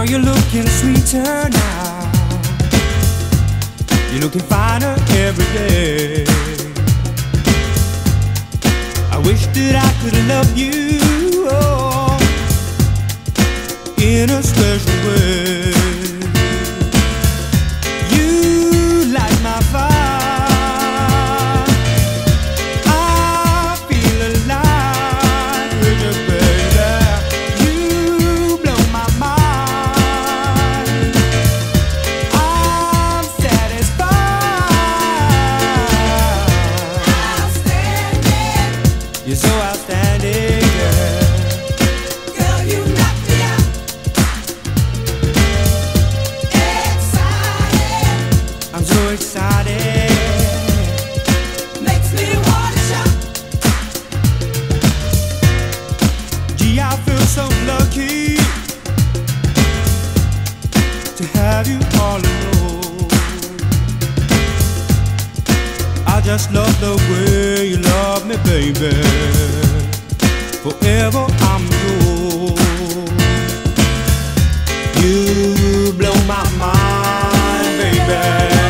Girl, you're looking sweeter now. You're looking finer every day. I wish that I could love you, oh, in a special way. You light my fire. I feel alive with you, baby. You blow my mind. I'm satisfied. Outstanding. You're so outstanding, girl. Girl, you knock me out. Excited. I'm so excited. Makes me wanna shout. Gee, I feel so lucky to have you all alone. I just love the way you love me, baby. Forever I'm yours. You blow my mind, baby.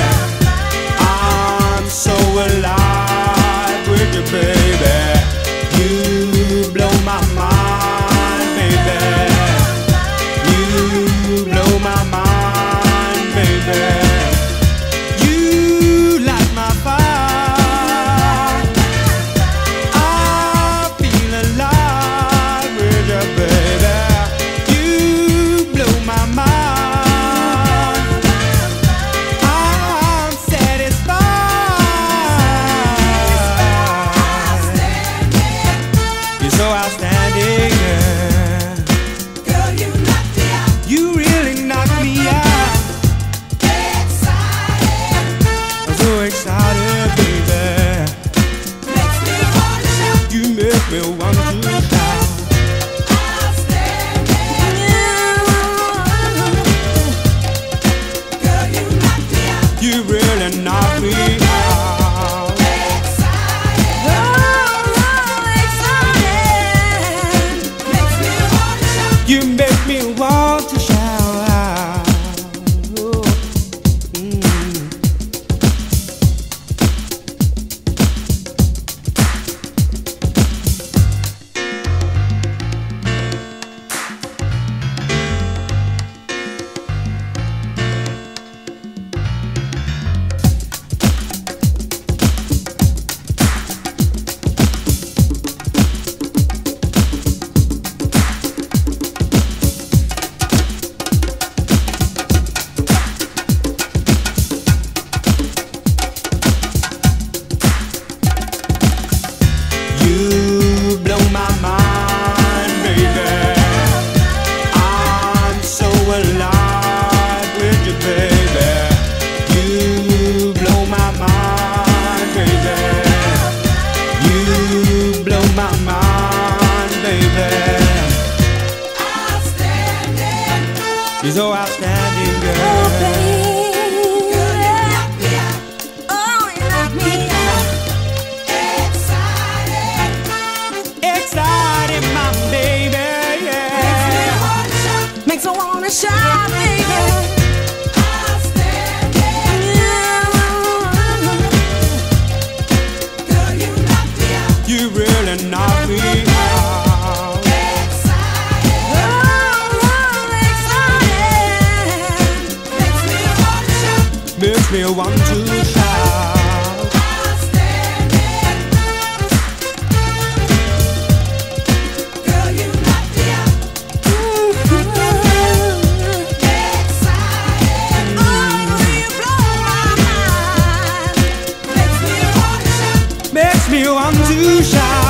I'm so alive with you, baby. You blow my mind, baby. You blow my mind, baby. You light my fire. I feel alive with you, baby. You blow my mind. I'm satisfied. You're so outstanding, girl. Girl, you knock me out. You really knock me out. Excited. I'm so excited, baby. Makes me wanna shout. You make me want to shout. Outstanding. Girl, you knock me out. You really knock me out. Excited. Makes me wanna shout. You make me want to shout. Oh, You blow my mind, baby. I'm so alive with you, baby. You blow my mind, baby. You blow my mind, baby. Outstanding. You're so outstanding, girl. Girl, you knock me out. Knock me out. Excited. Exciting, my baby, Makes me yeah. wanna shout. Makes me wanna shout, baby. Outstanding. Girl, you knock me out. You really knock me out. Excited. Makes me wanna shout. Makes me want to shout. Outstanding. Girl, you knock me out. Excited. You blow my mind. Makes me wanna shout. Makes me want to shout.